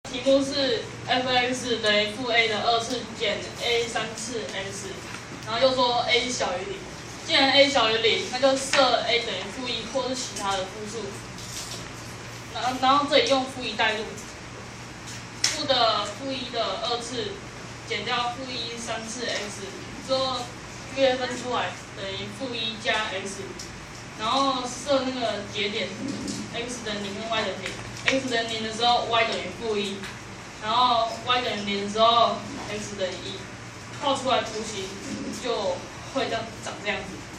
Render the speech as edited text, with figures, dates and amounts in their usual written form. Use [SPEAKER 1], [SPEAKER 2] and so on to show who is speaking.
[SPEAKER 1] 题目是 f(x) 等于负 a 的2次减 a 3次 x， 然后又说 a 小于0。既然 a 小于0，那就设 a 等于负1或是其他的负数。然后这里用负1代入，负1的2次减掉负1 3次 x， 之后约分出来等于负1加 x， 然后设那个节点 x 等于0跟 y 等于0。x 等于0的时候 y 等于负1，然后 y 等于0的时候 x 等于1，套出来图形就会长这样子。